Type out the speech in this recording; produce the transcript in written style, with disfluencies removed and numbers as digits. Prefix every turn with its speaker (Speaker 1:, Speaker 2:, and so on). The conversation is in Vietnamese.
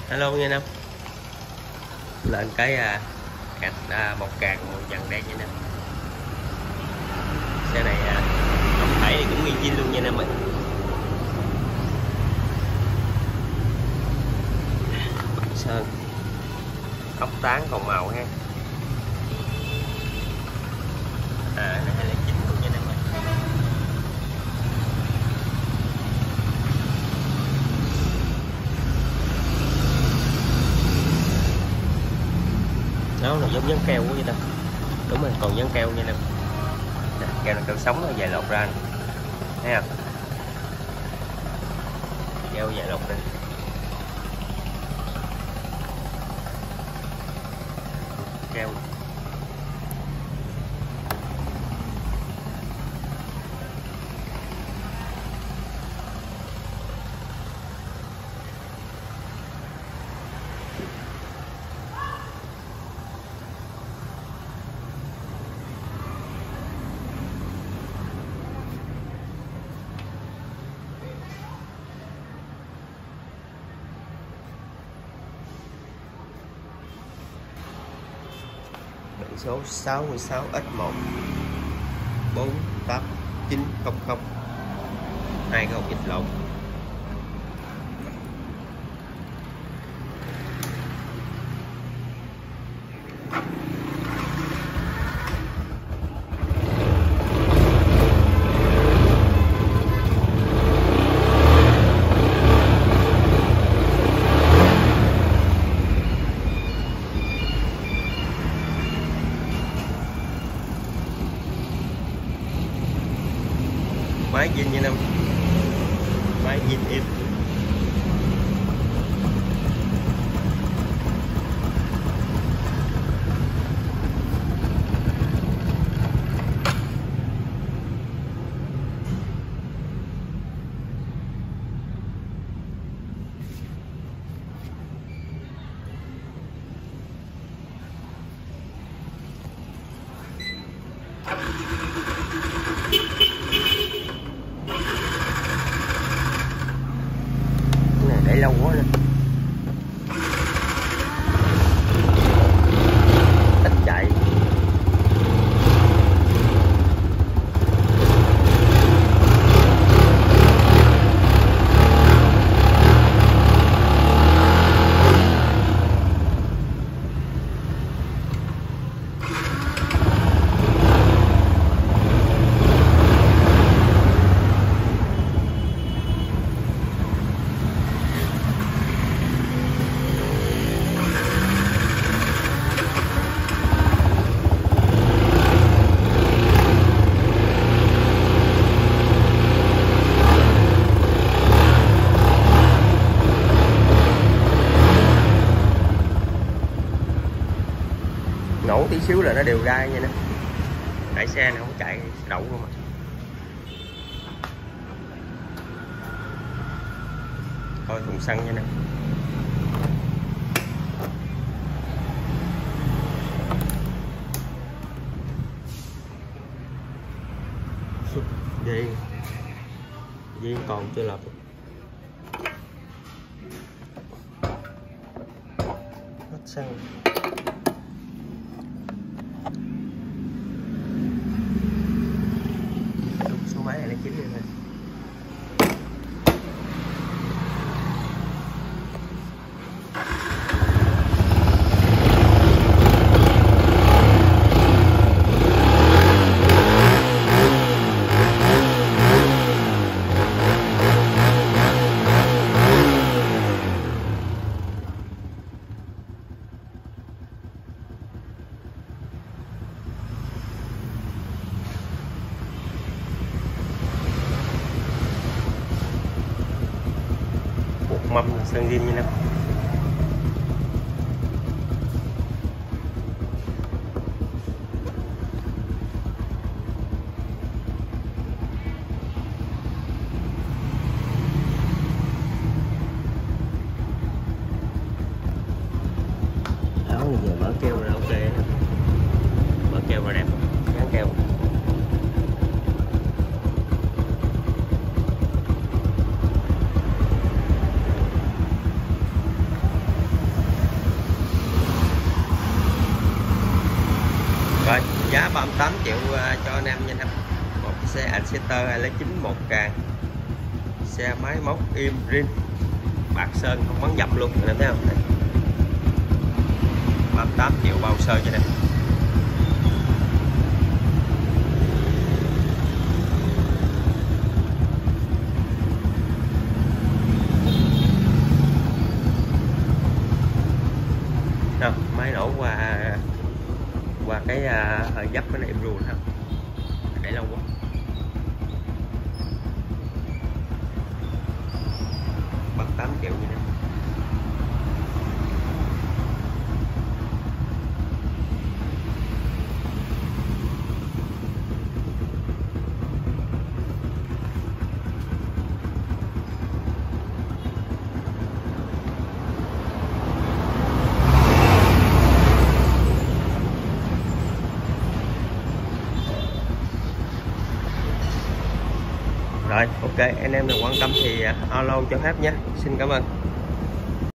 Speaker 1: Hello nha Nam. Lên cái cạch bọc càng màu vàng đen nha Nam. Xe này tổng thể thì cũng nguyên zin luôn nha Nam ơi. Sơn ốc tán còn màu ha. Cái này 209 luôn nha Nam ơi. Nó giống dán keo quá vậy ta. Đúng rồi, còn dán keo nha Nam. Keo là keo sống nó dài lột ra nè. Thấy không? Keo dài lột ra. Keo biển số 66X1 48900 20 dịch lộn. Máy zin như Nam, máy zin im. Để lâu quá nè, ít chạy. Nổ tí xíu là nó đều ra vậy nè. Tại xe này không chạy đậu luôn mà. Coi thùng xăng nha nè. Dây còn chưa lập. Hết xăng. Số máy này là 9 thôi. Mâm sơn zin như Nam. Áo này giờ mở keo là ok, mở keo là đẹp, dán keo. 8 triệu cho anh em nha anh em. Một cái xe Ancestor 209 một càng, xe máy móc im rin, bạc sơn không bắn dập luôn, anh em thấy không? 38 triệu bao sơ cho em. Đâu, máy nổ qua cái hơi dấp cái này em ruột không? Để lâu quá. Bằng 8 triệu như này. Rồi, ok, anh em nào quan tâm thì alo cho phép nhé. Xin cảm ơn.